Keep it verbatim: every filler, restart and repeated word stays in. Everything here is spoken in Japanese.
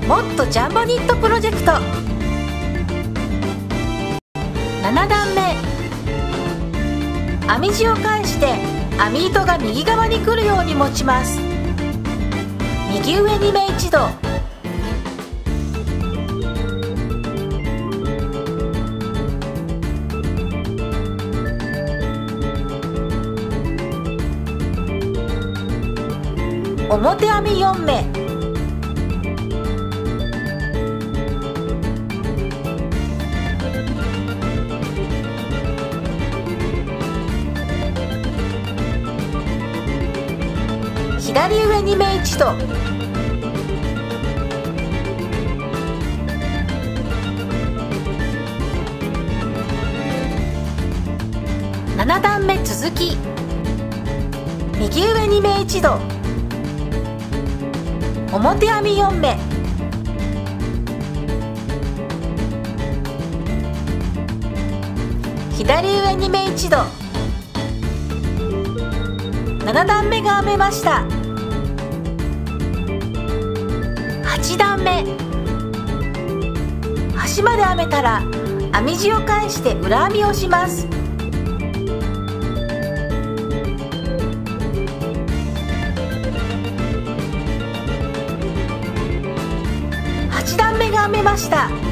もっとジャンボニットプロジェクト。なな段目、編み地を返して編み糸が右側に来るように持ちます。右上に目一度、表編みよん目、左上に目一度、なな段目続き、右上に目一度、表編みよん目、左上に目一度、なな段目が編めました。はち段目、端まで編めたら編み地を返して裏編みをします。はち段目が編めました。